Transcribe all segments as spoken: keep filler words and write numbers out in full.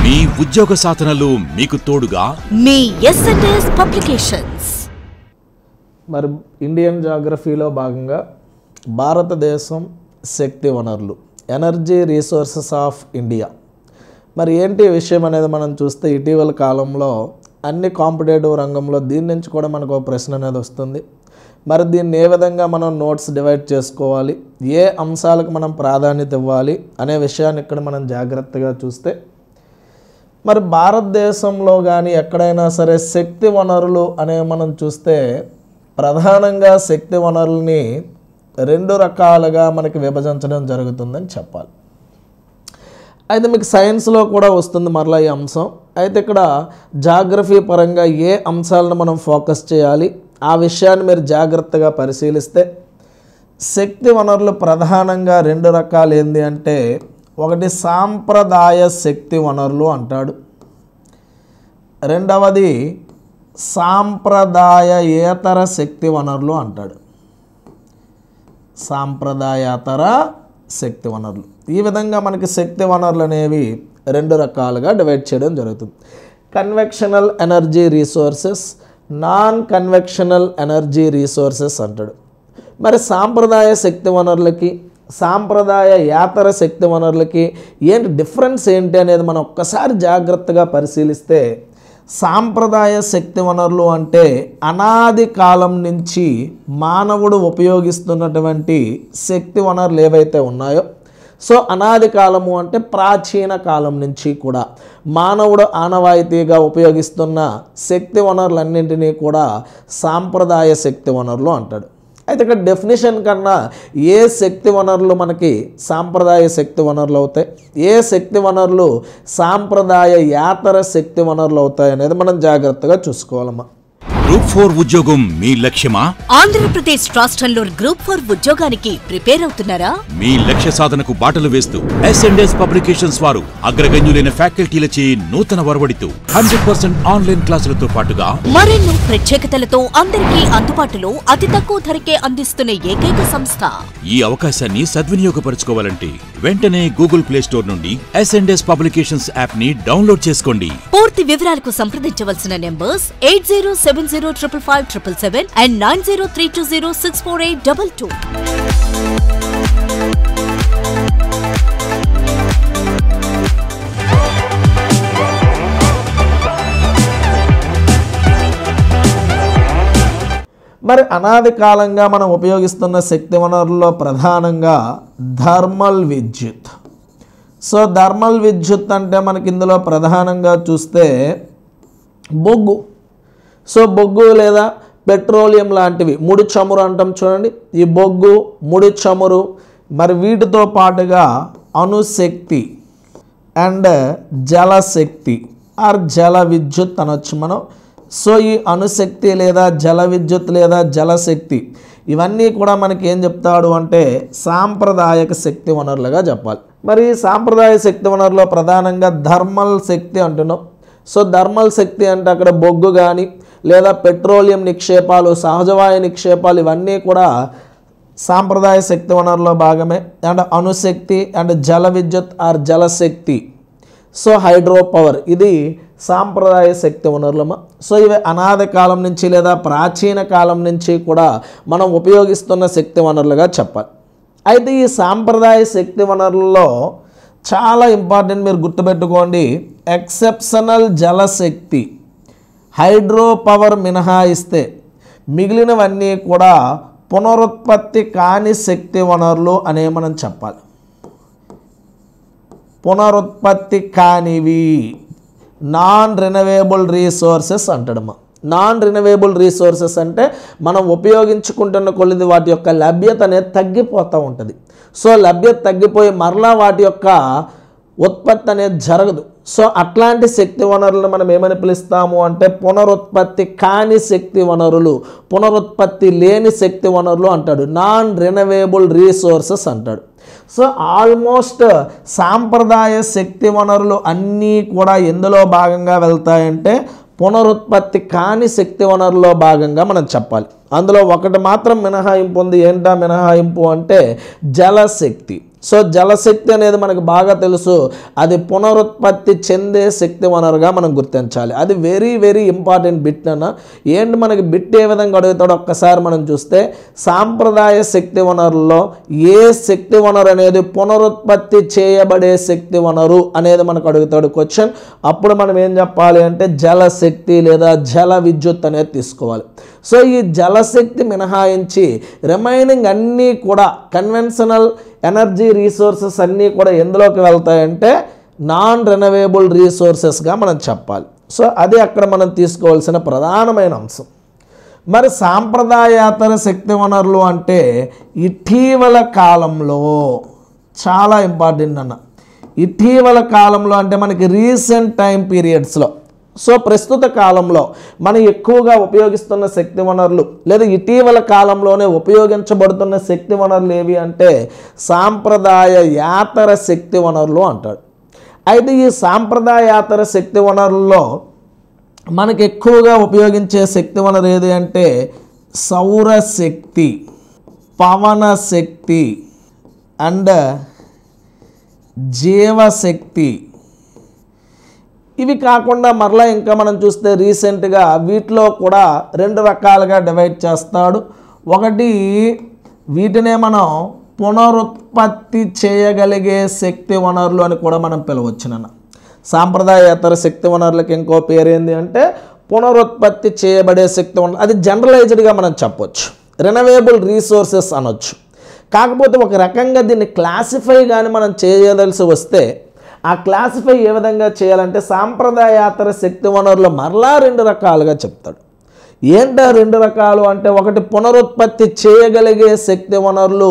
మీ ఉద్యోగ సాధనలు మీకు తోడుగా మీ ఎస్ఎన్ఎస్ పబ్లికేషన్స్. మరి ఇండియన్ జాగ్రఫీలో భాగంగా భారతదేశం శక్తి వనరులు, ఎనర్జీ రీసోర్సెస్ ఆఫ్ ఇండియా. మరి ఏంటి విషయం అనేది మనం చూస్తే ఇటీవల కాలంలో అన్ని కాంపిటేటివ్ రంగంలో దీని నుంచి కూడా మనకు ఒక ప్రశ్న అనేది వస్తుంది. మరి దీన్ని ఏ విధంగా మనం నోట్స్ డివైడ్ చేసుకోవాలి, ఏ అంశాలకు మనం ప్రాధాన్యత ఇవ్వాలి అనే విషయాన్ని ఇక్కడ మనం జాగ్రత్తగా చూస్తే, మరి భారతదేశంలో కానీ ఎక్కడైనా సరే శక్తి వనరులు అనేవి మనం చూస్తే ప్రధానంగా శక్తి వనరుల్ని రెండు రకాలుగా మనకి విభజించడం జరుగుతుందని చెప్పాలి. అయితే మీకు సైన్స్లో కూడా వస్తుంది మరలా ఈ అంశం. అయితే ఇక్కడ జాగ్రఫీ పరంగా ఏ అంశాలను మనం ఫోకస్ చేయాలి ఆ విషయాన్ని మీరు జాగ్రత్తగా పరిశీలిస్తే, శక్తి వనరులు ప్రధానంగా రెండు రకాలు ఏంది అంటే, ఒకటి సాంప్రదాయ శక్తి వనరులు అంటాడు, రెండవది సాంప్రదాయేతర శక్తి వనరులు అంటాడు. సాంప్రదాయేతర శక్తి వనరులు, ఈ విధంగా మనకి శక్తి వనరులు అనేవి రెండు రకాలుగా డివైడ్ చేయడం జరుగుతుంది. Conventional energy resources, non conventional energy resources అంటాడు. మరి సాంప్రదాయ శక్తి వనరులకి సాంప్రదాయ యాతర శక్తి వనరులకి ఏంటి డిఫరెన్స్ ఏంటి అనేది మనం ఒక్కసారి జాగ్రత్తగా పరిశీలిస్తే, సాంప్రదాయ శక్తి వనరులు అంటే అనాది కాలం నుంచి మానవుడు ఉపయోగిస్తున్నటువంటి శక్తి వనరులు ఏవైతే ఉన్నాయో, సో అనాది కాలము అంటే ప్రాచీన కాలం నుంచి కూడా మానవుడు ఆనవాయితీగా ఉపయోగిస్తున్న శక్తి వనరులన్నింటినీ కూడా సాంప్రదాయ శక్తి వనరులు అంటాడు. అయితే ఇక్కడ డెఫినేషన్ కన్నా ఏ శక్తి వనరులు మనకి సాంప్రదాయ శక్తి వనరులు అవుతాయి, ఏ శక్తి వనరులు సాంప్రదాయ యాతర శక్తి వనరులు అవుతాయి అనేది మనం జాగ్రత్తగా చూసుకోవాలమ్మా. గ్రూప్ ఫోర్ ఉద్యోగం మీ లక్ష్యమా? ఆంధ్రప్రదేశ్ రాష్ట్రంలో గ్రూప్ ఫోర్ ఉద్యోగానికి ప్రిపేర్ అవుతున్నారా? మీ లక్ష్య సాధనకు బాటలు వేస్తూ ఎస్ఎన్ఎస్ పబ్లికేషన్స్ వారు అగ్రగణ్యులైన ఫ్యాకల్టీలచే నూతన వరవడితో హండ్రెడ్ పర్సెంట్ ఆన్లైన్ క్లాసులతో పాటుగా మరెన్నో ప్రత్యేకతలతో అందరికీ అందుబాటులో అతి తక్కువ ధరకే అందిస్తున్న ఏకైక సంస్థ. ఈ అవకాశాన్ని సద్వినియోగపరచుకోవాలంటే వెంటనే గూగుల్ ప్లే స్టోర్ నుండి ఎస్ఎన్ఎస్ పబ్లికేషన్స్ యాప్ ని డౌన్లోడ్ చేసుకోండి. పూర్తి వివరాలకు సంప్రదించవలసిన numbers eight zero seven zero triple five triple seven and nine zero three two zero six four eight double two. మరి అనాది కాలంగా మనం ఉపయోగిస్తున్న శక్తి వనరుల్లో ప్రధానంగా థర్మల్ విద్యుత్. సో థర్మల్ విద్యుత్ అంటే మనకి ఇందులో ప్రధానంగా చూస్తే బొగ్గు. సో బొగ్గు లేదా పెట్రోలియం లాంటివి, ముడి చమురు అంటాం చూడండి, ఈ బొగ్గు, ముడి చమురు, మరి వీటితో పాటుగా అణుశక్తి అండ్ జలశక్తి ఆర్ జల విద్యుత్ అనొచ్చు మనం. సో ఈ అణుశక్తి లేదా జల విద్యుత్ లేదా జలశక్తి ఇవన్నీ కూడా మనకి ఏం చెప్తాడు అంటే సాంప్రదాయక శక్తి వనరులుగా చెప్పాలి. మరి సాంప్రదాయ శక్తి వనరులో ప్రధానంగా థర్మల్ శక్తి అంటున్నాం. సో థర్మల్ శక్తి అంటే అక్కడ బొగ్గు కానీ లేదా పెట్రోలియం నిక్షేపాలు, సహజవాయు నిక్షేపాలు ఇవన్నీ కూడా సాంప్రదాయ శక్తి వనరులో భాగమే. అండ్ అణుశక్తి అండ్ జల విద్యుత్ ఆర్ జలశక్తి, సో హైడ్రో పవర్, ఇది సాంప్రదాయ శక్తి వనరులమా. సో ఇవి అనాది కాలం నుంచి లేదా ప్రాచీన కాలం నుంచి కూడా మనం ఉపయోగిస్తున్న శక్తి వనరులుగా చెప్పాలి. అయితే ఈ సాంప్రదాయ శక్తి వనరులలో చాలా ఇంపార్టెంట్, మీరు గుర్తుపెట్టుకోండి, ఎక్సెప్షనల్ జలశక్తి, హైడ్రో పవర్ మినహాయిస్తే మిగిలినవన్నీ కూడా పునరుత్పత్తి కాని శక్తి వనరులు అనే మనం చెప్పాలి. పునరుత్పత్తి కానివి నాన్ రెన్యూవబుల్ రీసోర్సెస్ అంటాడమ్మా. నాన్ రెన్యూవబుల్ రీసోర్సెస్ అంటే మనం ఉపయోగించుకుంటున్న కొద్ది వాటి యొక్క లభ్యత అనేది తగ్గిపోతూ ఉంటుంది. సో లభ్యత తగ్గిపోయి మరలా వాటి యొక్క ఉత్పత్తి అనేది జరగదు. సో అట్లాంటి శక్తి వనరులను మనం ఏమని పిలుస్తాము అంటే పునరుత్పత్తి కాని శక్తి వనరులు, పునరుత్పత్తి లేని శక్తి వనరులు అంటాడు, నాన్ రెన్యూవబుల్ రీసోర్సెస్ అంటాడు. సో ఆల్మోస్ట్ సాంప్రదాయ శక్తి వనరులు అన్నీ కూడా ఎందులో భాగంగా వెళ్తాయంటే పునరుత్పత్తి కాని శక్తి వనరులో భాగంగా మనం చెప్పాలి. అందులో ఒకటి మాత్రం మినహాయింపు ఉంది. ఏంటా మినహాయింపు అంటే జలశక్తి. సో జలశక్తి అనేది మనకు బాగా తెలుసు, అది పునరుత్పత్తి చెందే శక్తి వనరుగా మనం గుర్తించాలి. అది వెరీ వెరీ ఇంపార్టెంట్ బిట్ అన్న. ఏంటి మనకి బిట్ ఏ విధంగా అడుగుతాడో ఒక్కసారి మనం చూస్తే, సాంప్రదాయ శక్తి వనరుల్లో ఏ శక్తి వనరు అనేది పునరుత్పత్తి చేయబడే శక్తి వనరు అనేది మనకు అడుగుతాడు క్వశ్చన్. అప్పుడు మనం ఏం చెప్పాలి అంటే జలశక్తి లేదా జల విద్యుత్ అనేది తీసుకోవాలి. సో ఈ జలశక్తి మినహాయించి రిమైనింగ్ అన్నీ కూడా కన్వెన్షనల్ ఎనర్జీ రీసోర్సెస్ అన్నీ కూడా ఎందులోకి వెళ్తాయంటే నాన్ రెనవేబుల్ రీసోర్సెస్గా మనం చెప్పాలి. సో అది అక్కడ మనం తీసుకోవాల్సిన ప్రధానమైన అంశం. మరి సాంప్రదాయేతర శక్తి వనరులు అంటే ఇటీవల కాలంలో చాలా ఇంపార్టెంట్ అన్న. ఇటీవల కాలంలో అంటే మనకి రీసెంట్ టైం పీరియడ్స్లో, సో ప్రస్తుత కాలంలో మనం ఎక్కువగా ఉపయోగిస్తున్న శక్తి వనరులు లేదా ఇటీవల కాలంలోనే ఉపయోగించబడుతున్న శక్తి వనరులు ఏవి అంటే సాంప్రదాయేతర శక్తి వనరులు అంటాడు. అయితే ఈ సాంప్రదాయేతర శక్తి వనరుల్లో మనకు ఎక్కువగా ఉపయోగించే శక్తి వనరు ఏది అంటే సౌరశక్తి, పవన శక్తి అండ్ జీవశక్తి. ఇవి కాకుండా మరలా ఇంకా మనం చూస్తే రీసెంట్గా వీటిలో కూడా రెండు రకాలుగా డివైడ్ చేస్తాడు. ఒకటి వీటినే మనం పునరుత్పత్తి చేయగలిగే శక్తి వనరులు అని కూడా మనం పిలవచ్చునన్న. సాంప్రదాయేతర శక్తి వనరులకు ఇంకో పేరు ఏంటి అంటే పునరుత్పత్తి చేయబడే శక్తి వనరు. అది జనరలైజ్డ్గా మనం చెప్పొచ్చు, రెనవేబుల్ రీసోర్సెస్ అనొచ్చు. కాకపోతే ఒక రకంగా దీన్ని క్లాసిఫై కానీ మనం చేయదలిసి వస్తే ఆ క్లాసిఫై ఏ విధంగా చేయాలంటే సాంప్రదాయేతర శక్తి వనరులు మరలా రెండు రకాలుగా చెప్తాడు. ఏంటో రెండు రకాలు అంటే ఒకటి పునరుత్పత్తి చేయగలిగే శక్తి వనరులు,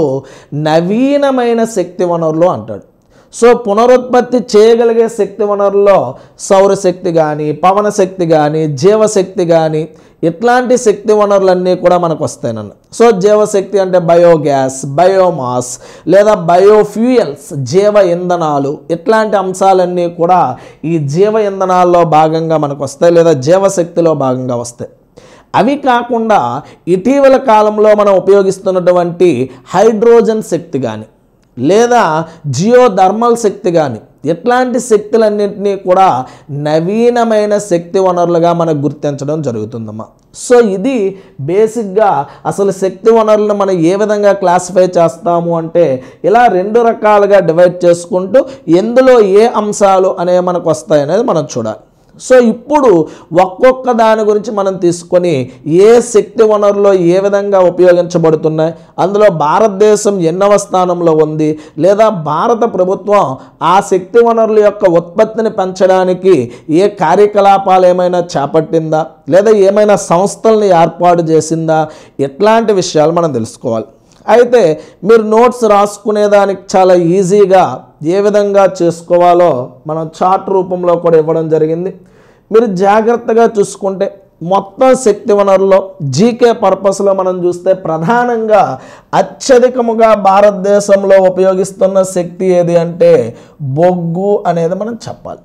నవీనమైన శక్తి వనరులు అంటాడు. సో పునరుత్పత్తి చేయగలిగే శక్తి వనరుల్లో సౌరశక్తి కానీ పవన శక్తి కానీ జీవశక్తి కానీ ఇట్లాంటి శక్తి వనరులన్నీ కూడా మనకు వస్తాయనన్న. సో జీవశక్తి అంటే బయోగ్యాస్, బయోమాస్ లేదా బయోఫ్యూయల్స్, జీవ ఇంధనాలు, ఇట్లాంటి అంశాలన్నీ కూడా ఈ జీవ ఇంధనాల్లో భాగంగా మనకు వస్తాయి లేదా జీవశక్తిలో భాగంగా వస్తాయి. అవి కాకుండా ఇటీవల కాలంలో మనం ఉపయోగిస్తున్నటువంటి హైడ్రోజన్ శక్తి కానీ లేదా జియోథర్మల్ శక్తి కానీ ఇట్లాంటి శక్తులన్నింటినీ కూడా నవీనమైన శక్తి వనరులుగా మనకు గుర్తించడం జరుగుతుందమ్మా. సో ఇది బేసిక్గా అసలు శక్తి వనరులను మనం ఏ విధంగా క్లాసిఫై చేస్తాము అంటే ఇలా రెండు రకాలుగా డివైడ్ చేసుకుంటూ ఎందులో ఏ అంశాలు అనేవి మనకు వస్తాయనేది మనం చూడాలి. సో ఇప్పుడు ఒక్కొక్క దాని గురించి మనం తీసుకొని ఏ శక్తి వనరులో ఏ విధంగా ఉపయోగించబడుతున్నాయి, అందులో భారతదేశం ఎన్నవ స్థానంలో ఉంది, లేదా భారత ప్రభుత్వం ఆ శక్తి వనరుల యొక్క ఉత్పత్తిని పెంచడానికి ఏ కార్యకలాపాలు ఏమైనా చేపట్టిందా, లేదా ఏమైనా సంస్థల్ని ఏర్పాటు చేసిందా, ఇట్లాంటి విషయాలు మనం తెలుసుకోవాలి. అయితే మీరు నోట్స్ రాసుకునేదానికి చాలా ఈజీగా ఏ విధంగా చేసుకోవాలో మనం చార్ట్ రూపంలో కూడా ఇవ్వడం జరిగింది. మీరు జాగ్రత్తగా చూసుకుంటే మొత్తం శక్తి వనరుల్లో జీకే పర్పస్లో మనం చూస్తే ప్రధానంగా అత్యధికముగా భారతదేశంలో ఉపయోగిస్తున్న శక్తి ఏది అంటే బొగ్గు అనేది మనం చెప్పాలి.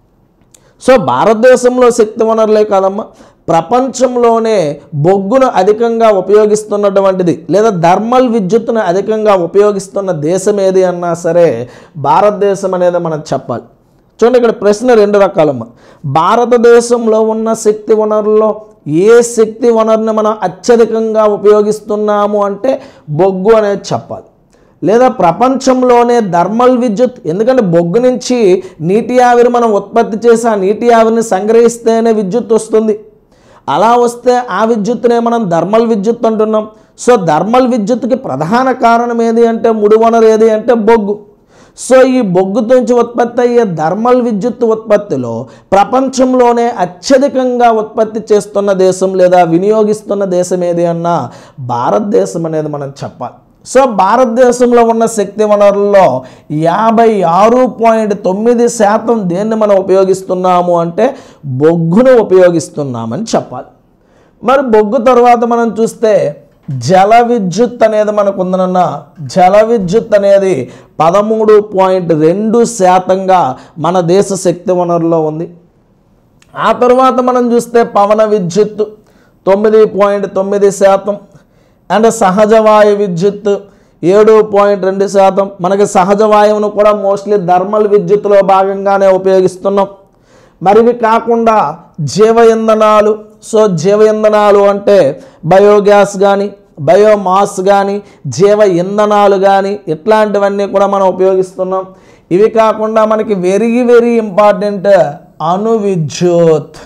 సో భారతదేశంలో శక్తి వనరులే కాదమ్మా, ప్రపంచంలోనే బొగ్గును అధికంగా ఉపయోగిస్తున్నటువంటిది లేదా థర్మల్ విద్యుత్తును అధికంగా ఉపయోగిస్తున్న దేశం ఏది అన్నా సరే భారతదేశం అనేది మనం చెప్పాలి. చూడండి, ఇక్కడ ప్రశ్న రెండు రకాలమ్మా. భారతదేశంలో ఉన్న శక్తి వనరుల్లో ఏ శక్తి వనరుని మనం అత్యధికంగా ఉపయోగిస్తున్నాము అంటే బొగ్గు అనేది చెప్పాలి. లేదా ప్రపంచంలోనే థర్మల్ విద్యుత్, ఎందుకంటే బొగ్గు నుంచి నీటి ఆవిరి మనం ఉత్పత్తి చేసి ఆ నీటి ఆవిరిని సంగ్రహిస్తేనే విద్యుత్ వస్తుంది. అలా వస్తే ఆ విద్యుత్తునే మనం థర్మల్ విద్యుత్ అంటున్నాం. సో థర్మల్ విద్యుత్తుకి ప్రధాన కారణం ఏది అంటే ముడి వనరు ఏది అంటే బొగ్గు. సో ఈ బొగ్గు నుంచి ఉత్పత్తి అయ్యే థర్మల్ విద్యుత్ ఉత్పత్తిలో ప్రపంచంలోనే అత్యధికంగా ఉత్పత్తి చేస్తున్న దేశం లేదా వినియోగిస్తున్న దేశం ఏది అన్నా భారతదేశం అనేది మనం చెప్పాలి. సో భారతదేశంలో ఉన్న శక్తి వనరుల్లో యాభై ఆరు పాయింట్ తొమ్మిది శాతం దేన్ని మనం ఉపయోగిస్తున్నాము అంటే బొగ్గును ఉపయోగిస్తున్నామని చెప్పాలి. మరి బొగ్గు తర్వాత మనం చూస్తే జల విద్యుత్ అనేది మనకు ఉందనన్న. జల విద్యుత్ అనేది పదమూడు పాయింట్ రెండు శాతంగా మన దేశ శక్తి వనరులో ఉంది. ఆ తర్వాత మనం చూస్తే పవన విద్యుత్ తొమ్మిది పాయింట్ తొమ్మిది శాతం అండ్ సహజ వాయు విద్యుత్ ఏడు పాయింట్ రెండు శాతం. మనకి సహజ వాయువును కూడా మోస్ట్లీ థర్మల్ విద్యుత్తులో భాగంగానే ఉపయోగిస్తున్నాం. మరి ఇవి కాకుండా జీవ ఇంధనాలు. సో జీవ ఇంధనాలు అంటే బయోగ్యాస్ కానీ బయోమాస్ కానీ జీవ ఇంధనాలు కానీ ఇట్లాంటివన్నీ కూడా మనం ఉపయోగిస్తున్నాం. ఇవి కాకుండా మనకి వెరీ వెరీ ఇంపార్టెంట్ అణు విద్యుత్.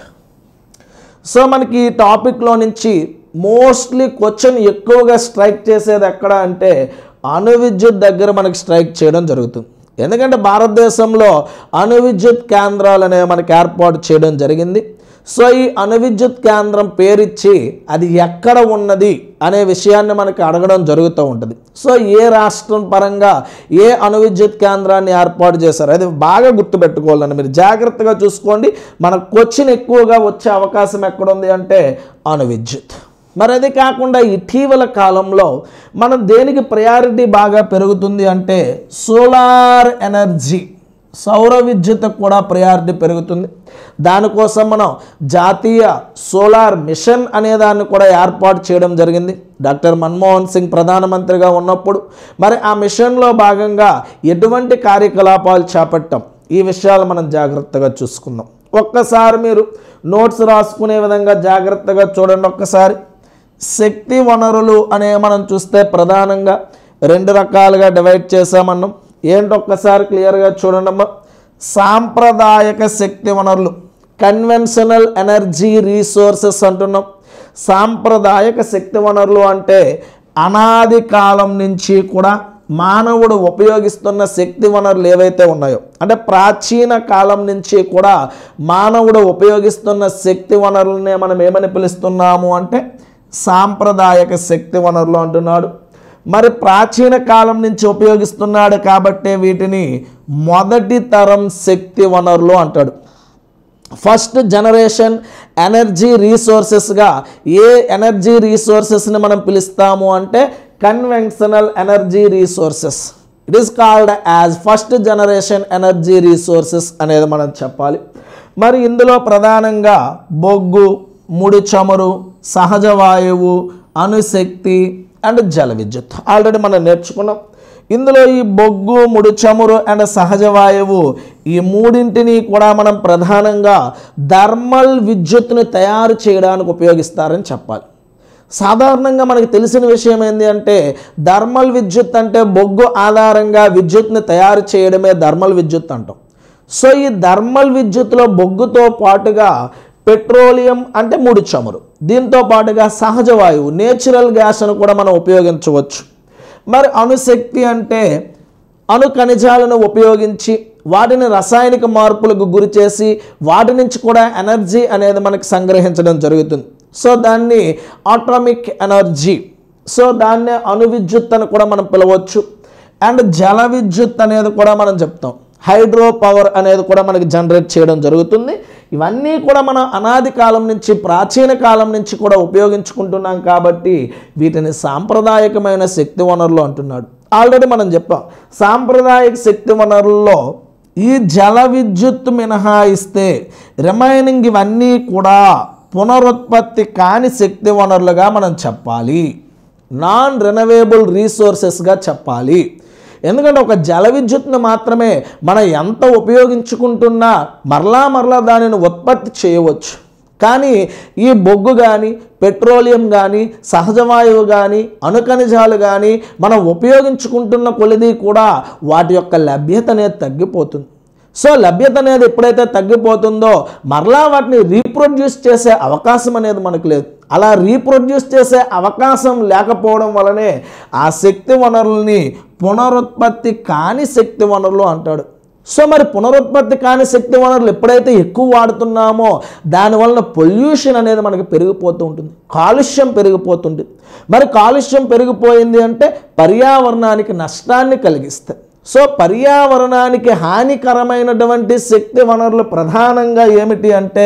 సో మనకి ఈ టాపిక్లో నుంచి మోస్ట్లీ క్వశ్చన్ ఎక్కువగా స్ట్రైక్ చేసేది ఎక్కడ అంటే అణు విద్యుత్ దగ్గర మనకి స్ట్రైక్ చేయడం జరుగుతుంది. ఎందుకంటే భారతదేశంలో అణు విద్యుత్ కేంద్రాలు అనేవి మనకి ఏర్పాటు చేయడం జరిగింది. సో ఈ అణు విద్యుత్ కేంద్రం పేరిచ్చి అది ఎక్కడ ఉన్నది అనే విషయాన్ని మనకి అడగడం జరుగుతూ ఉంటుంది. సో ఏ రాష్ట్రం పరంగా ఏ అణు విద్యుత్ కేంద్రాన్ని ఏర్పాటు చేశారు అది బాగా గుర్తుపెట్టుకోవాలని మీరు జాగ్రత్తగా చూసుకోండి. మన క్వశ్చన్ ఎక్కువగా వచ్చే అవకాశం ఎక్కడుంది అంటే అణు విద్యుత్. మరి అది కాకుండా ఇటీవల కాలంలో మనం దేనికి ప్రయారిటీ బాగా పెరుగుతుంది అంటే సోలార్ ఎనర్జీ, సౌర విద్యుత్ కూడా ప్రయారిటీ పెరుగుతుంది. దానికోసం మనం జాతీయ సోలార్ మిషన్ అనే దాన్ని కూడా ఏర్పాటు చేయడం జరిగింది డాక్టర్ మన్మోహన్ సింగ్ ప్రధానమంత్రిగా ఉన్నప్పుడు. మరి ఆ మిషన్లో భాగంగా ఎటువంటి కార్యకలాపాలు చేపట్టాం ఈ విషయాలు మనం జాగ్రత్తగా చూసుకుందాం. ఒక్కసారి మీరు నోట్స్ రాసుకునే విధంగా జాగ్రత్తగా చూడండి. ఒక్కసారి శక్తి వనరులు అనే మనం చూస్తే ప్రధానంగా రెండు రకాలుగా డివైడ్ చేసామన్నాం. ఏంటి ఒక్కసారి క్లియర్గా చూడండి అమ్మా. సాంప్రదాయక శక్తి వనరులు, కన్వెన్షనల్ ఎనర్జీ రీసోర్సెస్ అంటున్నాం. సాంప్రదాయక శక్తి వనరులు అంటే అనాది కాలం నుంచి కూడా మానవుడు ఉపయోగిస్తున్న శక్తి వనరులు ఏవైతే ఉన్నాయో అంటే ప్రాచీన కాలం నుంచి కూడా మానవుడు ఉపయోగిస్తున్న శక్తి వనరులనే మనం ఏమని పిలుస్తున్నాము అంటే సాంప్రదాయక శక్తి వనరులు అంటున్నాడు. మరి ప్రాచీన కాలం నుంచి ఉపయోగిస్తున్నాడు కాబట్టి వీటిని మొదటి తరం శక్తి వనరులు అంటాడు. ఫస్ట్ జనరేషన్ ఎనర్జీ రీసోర్సెస్గా ఏ ఎనర్జీ రీసోర్సెస్ని మనం పిలుస్తాము అంటే conventional energy resources. It is called as first generation energy resources అనేది మనం చెప్పాలి. మరి ఇందులో ప్రధానంగా బొగ్గు, ముడి చమురు, సహజ వాయువు, అణుశక్తి అండ్ జల విద్యుత్ ఆల్రెడీ మనం నేర్చుకున్నాం. ఇందులో ఈ బొగ్గు, ముడి చమురు అండ్ సహజ వాయువు ఈ మూడింటిని కూడా మనం ప్రధానంగా థర్మల్ విద్యుత్తుని తయారు చేయడానికి ఉపయోగిస్తారని చెప్పాలి. సాధారణంగా మనకి తెలిసిన విషయం ఏంటి అంటే థర్మల్ విద్యుత్ అంటే బొగ్గు ఆధారంగా విద్యుత్ని తయారు చేయడమే థర్మల్ విద్యుత్ అంటాం. సో ఈ థర్మల్ విద్యుత్తులో బొగ్గుతో పాటుగా పెట్రోలియం అంటే ముడి చమురు, దీంతో పాటుగా సహజ వాయువు నేచురల్ గ్యాస్ను కూడా మనం ఉపయోగించవచ్చు. మరి అణుశక్తి అంటే అణు ఖనిజాలను ఉపయోగించి వాటిని రసాయనిక మార్పులకు గురి చేసి వాటి నుంచి కూడా ఎనర్జీ అనేది మనకి సంగ్రహించడం జరుగుతుంది. సో దాన్ని ఆటోమిక్ ఎనర్జీ, సో దాన్నే అణు విద్యుత్ అని కూడా మనం పిలవచ్చు. అండ్ జల విద్యుత్ అనేది కూడా మనం చెప్తాం. హైడ్రో పవర్ అనేది కూడా మనకి జనరేట్ చేయడం జరుగుతుంది. ఇవన్నీ కూడా మనం అనాది కాలం నుంచి ప్రాచీన కాలం నుంచి కూడా ఉపయోగించుకుంటున్నాం కాబట్టి వీటిని సాంప్రదాయకమైన శక్తి వనరులు అంటున్నాడు. ఆల్రెడీ మనం చెప్పాం సాంప్రదాయక శక్తి వనరుల్లో ఈ జల విద్యుత్ మినహాయిస్తే రిమైనింగ్ ఇవన్నీ కూడా పునరుత్పత్తి కాని శక్తి వనరులుగా మనం చెప్పాలి, నాన్ రెనవేబుల్ రీసోర్సెస్గా చెప్పాలి. ఎందుకంటే ఒక జల విద్యుత్ను మాత్రమే మనం ఎంత ఉపయోగించుకుంటున్నా మరలా మరలా దానిని ఉత్పత్తి చేయవచ్చు. కానీ ఈ బొగ్గు కానీ పెట్రోలియం కానీ సహజ వాయువు కానీ అణుఖనిజాలు కానీ మనం ఉపయోగించుకుంటున్న కొలిది కూడా వాటి యొక్క లభ్యత అనేది తగ్గిపోతుంది. సో లభ్యత అనేది ఎప్పుడైతే తగ్గిపోతుందో మరలా వాటిని రీప్రొడ్యూస్ చేసే అవకాశం అనేది మనకు లేదు. అలా రీప్రొడ్యూస్ చేసే అవకాశం లేకపోవడం వలనే ఆ శక్తి వనరుల్ని పునరుత్పత్తి కాని శక్తి వనరులు అంటాడు. సో మరి పునరుత్పత్తి కాని శక్తి వనరులు ఎప్పుడైతే ఎక్కువ వాడుతున్నామో దానివలన పొల్యూషన్ అనేది మనకి పెరిగిపోతూ ఉంటుంది, కాలుష్యం పెరిగిపోతుంది. మరి కాలుష్యం పెరిగిపోయింది అంటే పర్యావరణానికి నష్టాన్ని కలిగిస్తాయి. సో పర్యావరణానికి హానికరమైనటువంటి శక్తి వనరులు ప్రధానంగా ఏమిటి అంటే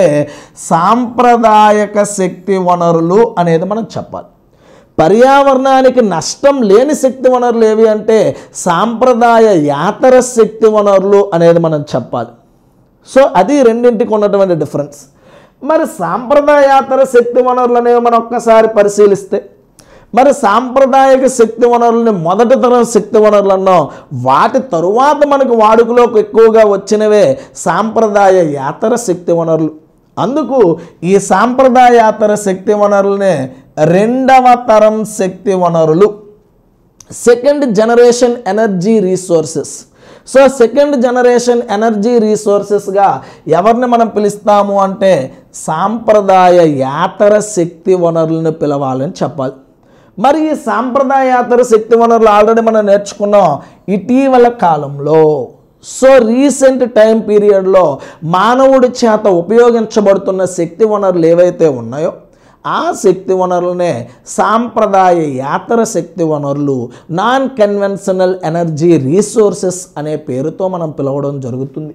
సాంప్రదాయక శక్తి వనరులు అనేది మనం చెప్పాలి. పర్యావరణానికి నష్టం లేని శక్తి వనరులు ఏవి అంటే సాంప్రదాయ యాతర శక్తి వనరులు అనేది మనం చెప్పాలి. సో అది రెండింటికి ఉన్నటువంటి డిఫరెన్స్. మరి సాంప్రదాయేతర శక్తి వనరులు అనేవి మనం ఒక్కసారి పరిశీలిస్తే మరి సాంప్రదాయక శక్తి వనరులని మొదటి తరం శక్తి వనరులు అన్నాం. వాటి తరువాత మనకు వాడుకలోకి ఎక్కువగా వచ్చినవే సాంప్రదాయేతర శక్తి వనరులు. అందుకు ఈ సాంప్రదాయేతర శక్తి వనరులనే రెండవ తరం శక్తి వనరులు, second generation energy resources. So second generation energy రీసోర్సెస్గా ఎవరిని మనం పిలుస్తాము అంటే సాంప్రదాయేతర శక్తి వనరులను పిలవాలని చెప్పాలి. మరి ఈ సాంప్రదాయేతర శక్తి వనరులు ఆల్రెడీ మనం నేర్చుకున్నాం ఇటీవల కాలంలో. సో రీసెంట్ టైం పీరియడ్లో మానవుడి చేత ఉపయోగించబడుతున్న శక్తి వనరులు ఏవైతే ఉన్నాయో ఆ శక్తి వనరులనే సాంప్రదాయేతర శక్తి వనరులు, నాన్ కన్వెన్షనల్ ఎనర్జీ రీసోర్సెస్ అనే పేరుతో మనం పిలవడం జరుగుతుంది.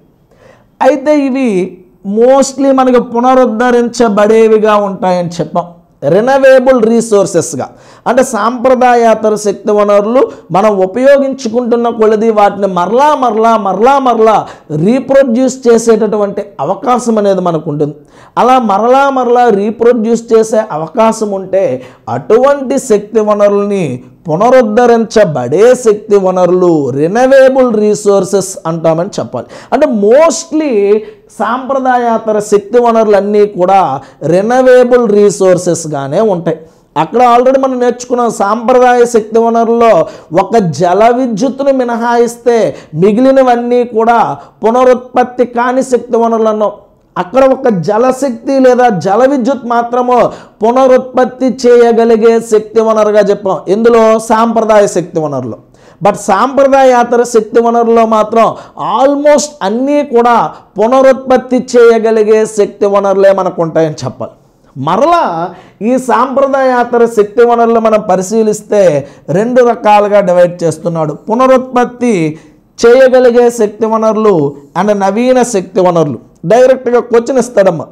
అయితే ఇవి మోస్ట్లీ మనకు పునరుద్ధరించబడేవిగా ఉంటాయని చెప్పాం, రెనవేబుల్ రీసోర్సెస్గా. అంటే సాంప్రదాయేతర శక్తి వనరులు మనం ఉపయోగించుకుంటున్న కొలది వాటిని మరలా మరలా మరలా మరలా రీప్రొడ్యూస్ చేసేటటువంటి అవకాశం అనేది మనకు ఉంటుంది. అలా మరలా మరలా రీప్రొడ్యూస్ చేసే అవకాశం ఉంటే అటువంటి శక్తి వనరుల్ని పునరుద్ధరించబడే శక్తి వనరులు, రెనవేబుల్ రీసోర్సెస్ అంటామని చెప్పాలి. అంటే మోస్ట్లీ సాంప్రదాయేతర శక్తి వనరులన్నీ కూడా రెనవేబుల్ రీసోర్సెస్గానే ఉంటాయి. అక్కడ ఆల్రెడీ మనం నేర్చుకున్న సాంప్రదాయ శక్తి వనరుల్లో ఒక జల విద్యుత్తును మినహాయిస్తే మిగిలినవన్నీ కూడా పునరుత్పత్తి కాని శక్తి వనరులు అన్నాం. అక్కడ ఒక జలశక్తి లేదా జల విద్యుత్ మాత్రము పునరుత్పత్తి చేయగలిగే శక్తి వనరుగా చెప్పాం ఇందులో సాంప్రదాయ శక్తి వనరులు. బట్ సాంప్రదాయేతర శక్తి వనరుల్లో మాత్రం ఆల్మోస్ట్ అన్నీ కూడా పునరుత్పత్తి చేయగలిగే శక్తి వనరులే మనకు ఉంటాయని చెప్పాలి. మరలా ఈ సాంప్రదాయేతర శక్తి వనరులు మనం పరిశీలిస్తే రెండు రకాలుగా డివైడ్ చేస్తున్నాడు, పునరుత్పత్తి చేయగలిగే శక్తి వనరులు అండ్ నవీన శక్తి వనరులు. డైరెక్ట్గా క్వశ్చన్ ఇస్తాడమ్మా,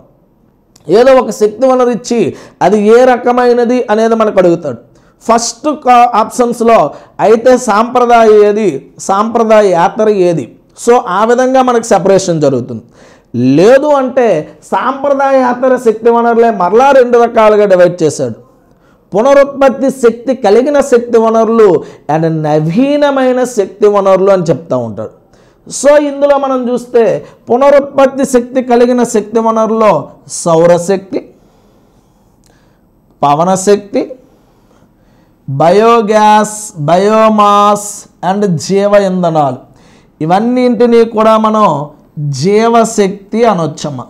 ఏదో ఒక శక్తి వనరు ఇచ్చి అది ఏ రకమైనది అనేది మనకు అడుగుతాడు. ఫస్ట్ ఆప్షన్స్లో అయితే సాంప్రదాయ ఏది, సాంప్రదాయేతర ఏది, సో ఆ విధంగా మనకు సెపరేషన్ జరుగుతుంది. లేదు అంటే సాంప్రదాయేతర శక్తి వనరులే మరలా రెండు రకాలుగా డివైడ్ చేశాడు, పునరుత్పత్తి శక్తి కలిగిన శక్తి వనరులు అండ్ నవీనమైన శక్తి వనరులు అని చెప్తూ ఉంటాడు. సో ఇందులో మనం చూస్తే పునరుత్పత్తి శక్తి కలిగిన శక్తి వనరుల్లో సౌరశక్తి, పవనశక్తి, బయోగ్యాస్, బయోమాస్ అండ్ జీవ ఇంధనాలు, ఇవన్నింటినీ కూడా మనం జీవశక్తి అనొచ్చమ్మా.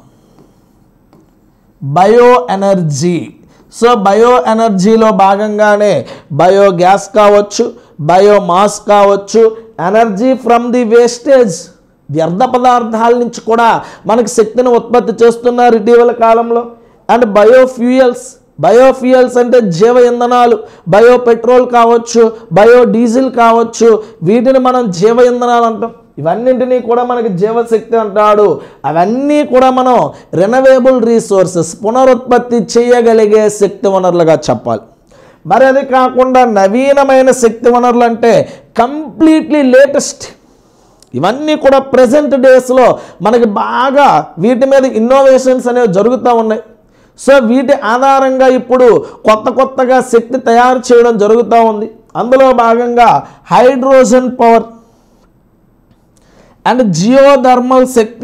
బయో ఎనర్జీ, సో బయో ఎనర్జీలో భాగంగానే బయోగ్యాస్ కావచ్చు, బయోమాస్ కావచ్చు, ఎనర్జీ ఫ్రమ్ ది వేస్టేజ్, వ్యర్థ పదార్థాల నుంచి కూడా మనకి శక్తిని ఉత్పత్తి చేస్తున్నారు ఇటీవల కాలంలో. అండ్ బయోఫ్యూయల్స్, బయోఫ్యూయల్స్ అంటే జీవ ఇంధనాలు, బయో పెట్రోల్ కావచ్చు, బయో డీజిల్ కావచ్చు, వీటిని మనం జీవ ఇంధనాలు అంటాం. ఇవన్నింటినీ కూడా మనకి జీవశక్తి అంటాడు. అవన్నీ కూడా మనం రెనవేబుల్ రీసోర్సెస్, పునరుత్పత్తి చేయగలిగే శక్తి వనరులుగా చెప్పాలి. మరి అది కాకుండా నవీనమైన శక్తి వనరులు అంటే కంప్లీట్లీ లేటెస్ట్, ఇవన్నీ కూడా ప్రజెంట్ డేస్లో మనకి బాగా వీటి మీద ఇన్నోవేషన్స్ అనేవి జరుగుతూ ఉన్నాయి. సో వీటి ఆధారంగా ఇప్పుడు కొత్త కొత్తగా శక్తి తయారు చేయడం జరుగుతూ ఉంది. అందులో భాగంగా హైడ్రోజన్ పవర్ అండ్ జియోథర్మల్ శక్తి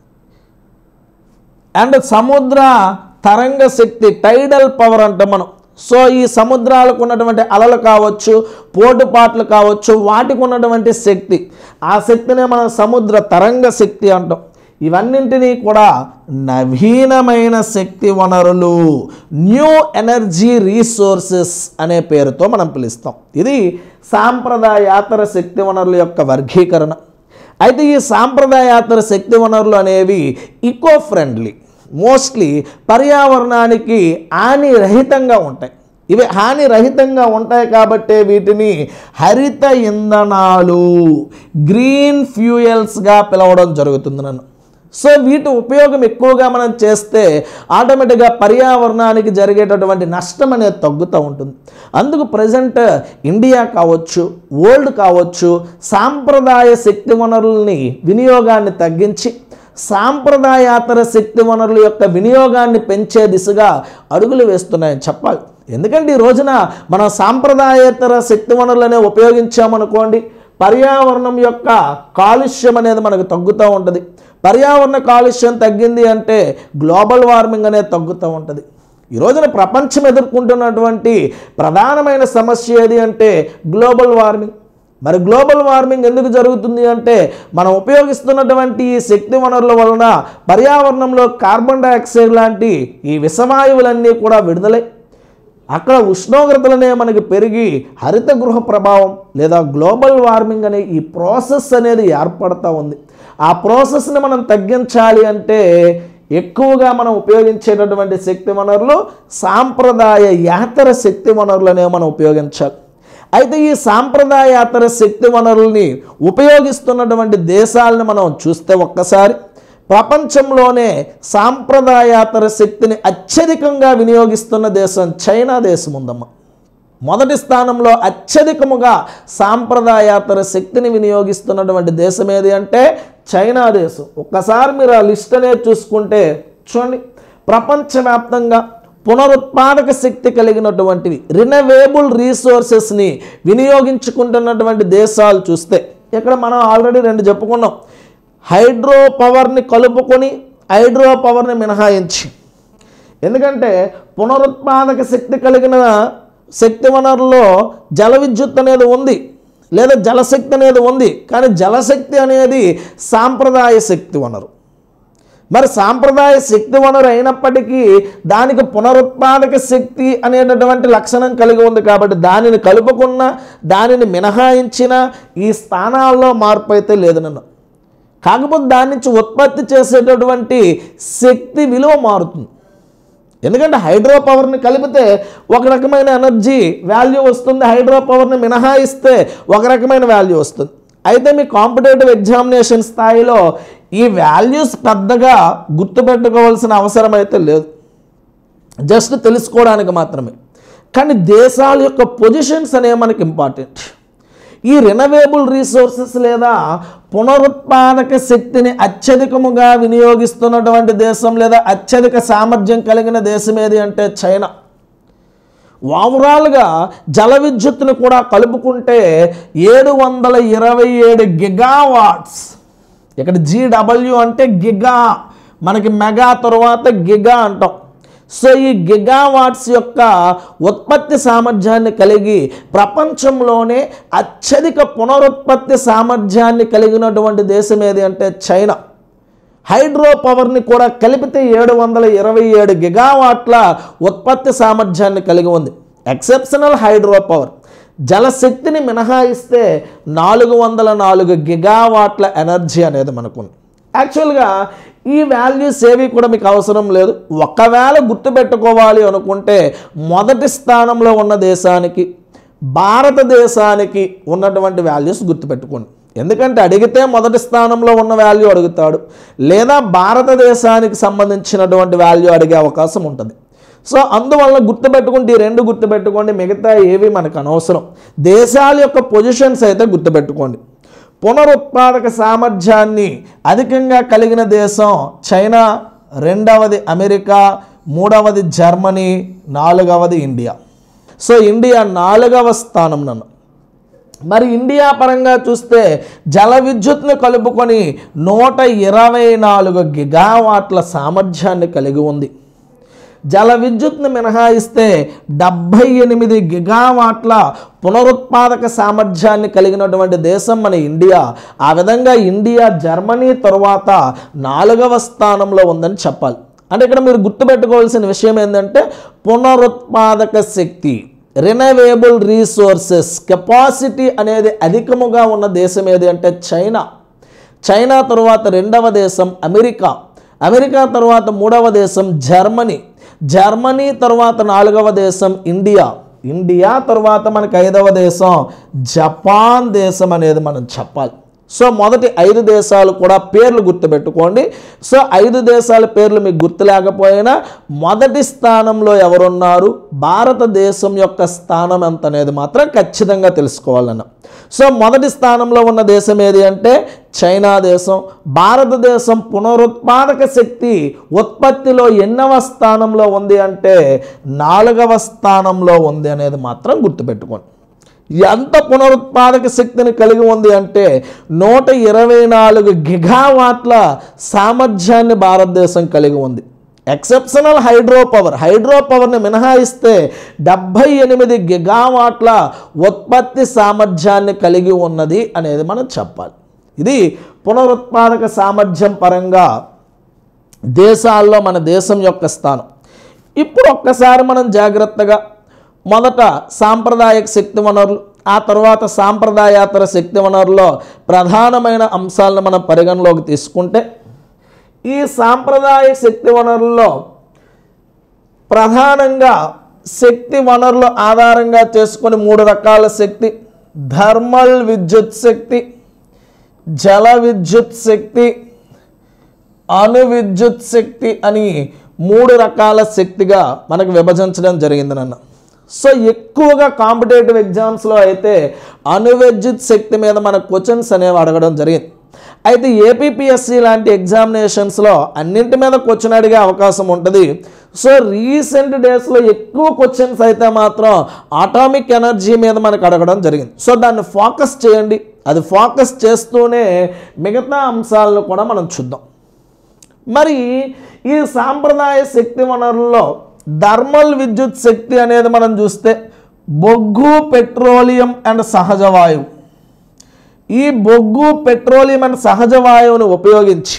అండ్ సముద్ర తరంగ శక్తి, టైడల్ పవర్ అంటే మనం. సో ఈ సముద్రాలకు ఉన్నటువంటి అలలు కావచ్చు, పోటుపాట్లు కావచ్చు, వాటికి ఉన్నటువంటి శక్తి, ఆ శక్తినే మనం సముద్ర తరంగ శక్తి అంటాం. ఇవన్నింటినీ కూడా నవీనమైన శక్తి వనరులు, న్యూ ఎనర్జీ రీసోర్సెస్ అనే పేరుతో మనం పిలుస్తాం. ఇది సాంప్రదాయేతర శక్తి వనరుల యొక్క వర్గీకరణ. అయితే ఈ సాంప్రదాయేతర శక్తి వనరులు అనేవి ఈకో ఫ్రెండ్లీ, మోస్ట్లీ పర్యావరణానికి హానిరహితంగా ఉంటాయి. ఇవి హానిరహితంగా ఉంటాయి కాబట్టి వీటిని హరిత ఇంధనాలు, గ్రీన్ ఫ్యూయల్స్గా పిలవడం జరుగుతుంది నన్ను. సో వీటి ఉపయోగం ఎక్కువగా మనం చేస్తే ఆటోమేటిక్గా పర్యావరణానికి జరిగేటటువంటి నష్టం అనేది తగ్గుతూ ఉంటుంది. అందుకు ప్రజెంట్ ఇండియా కావచ్చు, వరల్డ్ కావచ్చు, సాంప్రదాయ శక్తి వనరుల్ని వినియోగాన్ని తగ్గించి సాంప్రదాయేతర శక్తి వనరుల యొక్క వినియోగాన్ని పెంచే దిశగా అడుగులు వేస్తున్నాయని చెప్పాలి. ఎందుకంటే ఈ రోజున మనం సాంప్రదాయేతర శక్తి వనరులనే ఉపయోగించామనుకోండి, పర్యావరణం యొక్క కాలుష్యం అనేది మనకు తగ్గుతూ ఉంటుంది. పర్యావరణ కాలుష్యం తగ్గింది అంటే గ్లోబల్ వార్మింగ్ అనేది తగ్గుతూ ఉంటుంది. ఈ రోజున ప్రపంచం ఎదుర్కొంటున్నటువంటి ప్రధానమైన సమస్య ఏది అంటే గ్లోబల్ వార్మింగ్. మరి గ్లోబల్ వార్మింగ్ ఎందుకు జరుగుతుంది అంటే మనం ఉపయోగిస్తున్నటువంటి ఈ శక్తి వనరుల వలన పర్యావరణంలో కార్బన్ డైఆక్సైడ్ లాంటి ఈ విషవాయువులన్నీ కూడా విడుదలై అక్కడ ఉష్ణోగ్రతలనే మనకి పెరిగి హరిత గృహ ప్రభావం లేదా గ్లోబల్ వార్మింగ్ అనే ఈ ప్రాసెస్ అనేది ఏర్పడుతూ ఉంది. ఆ ప్రాసెస్ని మనం తగ్గించాలి అంటే ఎక్కువగా మనం ఉపయోగించేటటువంటి శక్తి వనరులు సాంప్రదాయేతర శక్తి వనరులనే మనం ఉపయోగించాలి. అయితే ఈ సాంప్రదాయేతర శక్తి వనరుల్ని ఉపయోగిస్తున్నటువంటి దేశాలను మనం చూస్తే ఒక్కసారి ప్రపంచంలోనే సాంప్రదాయేతర శక్తిని అత్యధికంగా వినియోగిస్తున్న దేశం చైనా దేశం ఉందమ్మ. మొదటి స్థానంలో అత్యధికముగా సాంప్రదాయేతర శక్తిని వినియోగిస్తున్నటువంటి దేశం ఏది అంటే చైనా దేశం. ఒక్కసారి మీరు ఆ లిస్ట్ అనేది చూసుకుంటే చూడండి, ప్రపంచవ్యాప్తంగా పునరుత్పాదక శక్తి కలిగినటువంటివి రినవేబుల్ రీసోర్సెస్ని వినియోగించుకుంటున్నటువంటి దేశాలు చూస్తే ఇక్కడ మనం ఆల్రెడీ రెండు చెప్పుకున్నాం. హైడ్రో పవర్ని కలుపుకొని హైడ్రో పవర్ని మినహాయించి, ఎందుకంటే పునరుత్పాదక శక్తి కలిగిన శక్తి వనరుల్లో జల విద్యుత్ అనేది ఉంది లేదా జలశక్తి అనేది ఉంది, కానీ జలశక్తి అనేది సాంప్రదాయ శక్తి వనరు. మరి సాంప్రదాయ శక్తి వనరు అయినప్పటికీ దానికి పునరుత్పాదక శక్తి అనేటటువంటి లక్షణం కలిగి ఉంది కాబట్టి దానిని కలుపుకున్న దానిని మినహాయించిన ఈ స్థానాల్లో మార్పు అయితే లేదు నన్ను. కాకపోతే దాని నుంచి ఉత్పత్తి చేసేటటువంటి శక్తి విలువ మారుతుంది. ఎందుకంటే హైడ్రో పవర్ని కలిపితే ఒక రకమైన ఎనర్జీ వాల్యూ వస్తుంది, హైడ్రో పవర్ని మినహాయిస్తే ఒక రకమైన వాల్యూ వస్తుంది. అయితే మీ కాంపిటేటివ్ ఎగ్జామినేషన్ స్థాయిలో ఈ వాల్యూస్ పెద్దగా గుర్తుపెట్టుకోవాల్సిన అవసరం అయితే లేదు, జస్ట్ తెలుసుకోవడానికి మాత్రమే. కానీ దేశాల యొక్క పొజిషన్స్ అనేవి మనకి ఇంపార్టెంట్. ఈ రినవేబుల్ రీసోర్సెస్ లేదా పునరుత్పాదక శక్తిని అత్యధికముగా వినియోగిస్తున్నటువంటి దేశం లేదా అత్యధిక సామర్థ్యం కలిగిన దేశం ఏది అంటే చైనా. ఓవరాల్గా జల విద్యుత్తును కూడా కలుపుకుంటే ఏడు వందల ఇరవై ఏడు గిగావాట్స్. ఇక్కడ జీడబ్ల్యూ అంటే గిగా, మనకి మెగా తర్వాత గిగా అంటాం. సో ఈ గిగావాట్స్ యొక్క ఉత్పత్తి సామర్థ్యాన్ని కలిగి ప్రపంచంలోనే అత్యధిక పునరుత్పత్తి సామర్థ్యాన్ని కలిగినటువంటి దేశం ఏది అంటే చైనా. హైడ్రో పవర్ని కూడా కలిపితే ఏడు వందల ఇరవై ఏడు గిగావాట్ల ఉత్పత్తి సామర్థ్యాన్ని కలిగి ఉంది. Exceptional hydro power. జలశక్తిని మినహాయిస్తే నాలుగు వందల నాలుగు గిగావాట్ల ఎనర్జీ అనేది మనకుంది. యాక్చువల్గా ఈ వాల్యూస్ ఏవి కూడా మీకు అవసరం లేదు. ఒకవేళ గుర్తుపెట్టుకోవాలి అనుకుంటే మొదటి స్థానంలో ఉన్న దేశానికి భారతదేశానికి ఉన్నటువంటి వాల్యూస్ గుర్తుపెట్టుకోండి. ఎందుకంటే అడిగితే మొదటి స్థానంలో ఉన్న వాల్యూ అడుగుతాడు, లేదా భారతదేశానికి సంబంధించినటువంటి వాల్యూ అడిగే అవకాశం ఉంటుంది. సో అందువల్ల గుర్తుపెట్టుకుంటే ఈ రెండు గుర్తుపెట్టుకోండి, మిగతా ఏవి మనకు అనవసరం. దేశాల యొక్క పొజిషన్స్ అయితే గుర్తుపెట్టుకోండి. పునరుత్పాదక సామర్థ్యాన్ని అధికంగా కలిగిన దేశం చైనా, రెండవది అమెరికా, మూడవది జర్మనీ, నాలుగవది ఇండియా. సో ఇండియా నాలుగవ స్థానం నన్ను. మరి ఇండియా పరంగా చూస్తే జల విద్యుత్ను కలుపుకొని నూట ఇరవై నాలుగు గిగావాట్ల సామర్థ్యాన్ని కలిగి ఉంది. జల విద్యుత్ను మినహాయిస్తే డెబ్భై ఎనిమిది గిగావాట్ల పునరుత్పాదక సామర్థ్యాన్ని కలిగినటువంటి దేశం మన ఇండియా. ఆ విధంగా ఇండియా జర్మనీ తరువాత నాలుగవ స్థానంలో ఉందని చెప్పాలి. అంటే ఇక్కడ మీరు గుర్తుపెట్టుకోవాల్సిన విషయం ఏంటంటే పునరుత్పాదక శక్తి, రినవేబుల్ రీసోర్సెస్ కెపాసిటీ అనేది అధికముగా ఉన్న దేశం ఏది అంటే చైనా. చైనా తరువాత రెండవ దేశం అమెరికా, అమెరికా తరువాత మూడవ దేశం జర్మనీ, జర్మనీ తరువాత నాలుగవ దేశం ఇండియా, ఇండియా తరువాత మనకి ఐదవ దేశం జపాన్ దేశం అనేది మనం చెప్పాలి. సో మొదటి ఐదు దేశాలు కూడా పేర్లు గుర్తుపెట్టుకోండి. సో ఐదు దేశాల పేర్లు మీకు గుర్తు లేకపోయినా మొదటి స్థానంలో ఎవరున్నారు, భారతదేశం యొక్క స్థానం ఎంత అనేది మాత్రం ఖచ్చితంగా తెలుసుకోవాలన్న. సో మొదటి స్థానంలో ఉన్న దేశం ఏది అంటే చైనా దేశం. భారతదేశం పునరుత్పాదక శక్తి ఉత్పత్తిలో ఎన్నవ స్థానంలో ఉంది అంటే నాలుగవ స్థానంలో ఉంది అనేది మాత్రం గుర్తుపెట్టుకోండి. ఎంత పునరుత్పాదక శక్తిని కలిగి ఉంది అంటే నూట ఇరవై నాలుగు గిగావాట్ల సామర్థ్యాన్ని భారతదేశం కలిగి ఉంది. ఎక్సెప్షనల్ హైడ్రో పవర్ హైడ్రో పవర్ని మినహాయిస్తే డెబ్భై ఎనిమిది గిగావాట్ల ఉత్పత్తి సామర్థ్యాన్ని కలిగి ఉన్నది అనేది మనం చెప్పాలి. ఇది పునరుత్పాదక సామర్థ్యం పరంగా దేశాల్లో మన దేశం యొక్క స్థానం. ఇప్పుడు ఒక్కసారి మనం జాగ్రత్తగా మొదట సాంప్రదాయక శక్తి వనరులు, ఆ తర్వాత సాంప్రదాయేతర శక్తి వనరుల్లో ప్రధానమైన అంశాలను మనం పరిగణలోకి తీసుకుంటే ఈ సాంప్రదాయ శక్తి వనరుల్లో ప్రధానంగా శక్తి వనరుల ఆధారంగా చేసుకొని మూడు రకాల శక్తి, థర్మల్ విద్యుత్ శక్తి, జల విద్యుత్ శక్తి, అణు విద్యుత్ శక్తి అని మూడు రకాల శక్తిగా మనకు విభజించడం జరిగింది నాన్న. సో ఎక్కువగా కాంపిటేటివ్ ఎగ్జామ్స్లో అయితే అణు విద్యుత్ శక్తి మీద మన క్వశ్చన్స్ అనేవి అడగడం జరిగింది. అయితే ఏపీపీఎస్సీ లాంటి ఎగ్జామినేషన్స్లో అన్నింటి మీద క్వశ్చన్ అడిగే అవకాశం ఉంటుంది. సో రీసెంట్ డేస్లో ఎక్కువ క్వశ్చన్స్ అయితే మాత్రం అటామిక్ ఎనర్జీ మీద మనకు అడగడం జరిగింది. సో దాన్ని ఫోకస్ చేయండి. అది ఫోకస్ చేస్తూనే మిగతా అంశాలను కూడా మనం చూద్దాం. మరి ఈ సాంప్రదాయ శక్తి వనరుల్లో థర్మల్ విద్యుత్ శక్తి అనేది మనం చూస్తే బొగ్గు, పెట్రోలియం అండ్ సహజ వాయువు. ఈ బొగ్గు, పెట్రోలియం అండ్ సహజ వాయువును ఉపయోగించి